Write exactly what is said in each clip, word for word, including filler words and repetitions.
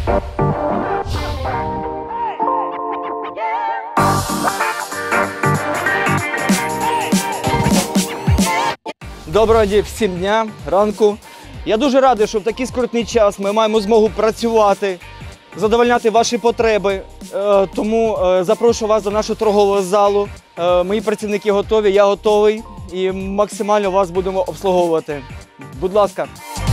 Доброго дня всім дня, ранку. Я дуже радий, що в такий скрутний час ми маємо змогу працювати, задовольняти ваші потреби. Тому запрошую вас до нашого торгового залу. Мої працівники готові, я готовий і максимально вас будемо обслуговувати. Будь ласка.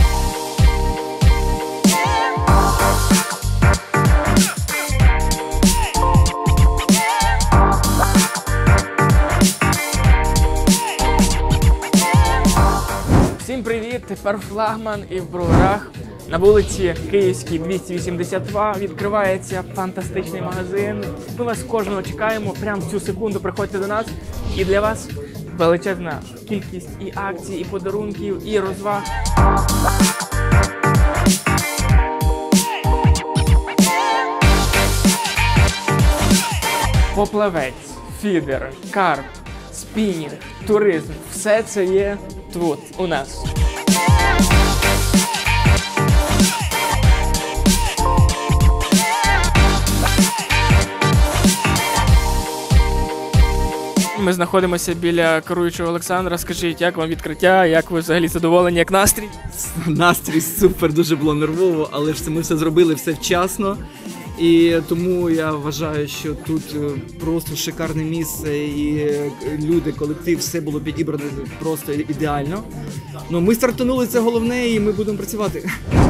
Всім привіт! Тепер флагман і в Броварах. На вулиці Київській, двісті вісімдесят два відкривається фантастичний магазин. Ми вас кожного чекаємо, прямо в цю секунду приходьте до нас. І для вас величезна кількість і акцій, і подарунків, і розваг. Поплавець, фідер, карп, спінінг, туризм – все це є тут, у нас. Ми знаходимося біля керуючого Олександра. Скажіть, як вам відкриття, як ви взагалі задоволені, як настрій? Настрій супер, дуже було нервово, але ж ми все зробили, все вчасно. І тому я вважаю, що тут просто шикарне місце і люди, колектив, все було підібрано просто ідеально. Ну, ми стартанули, це головне, і ми будемо працювати.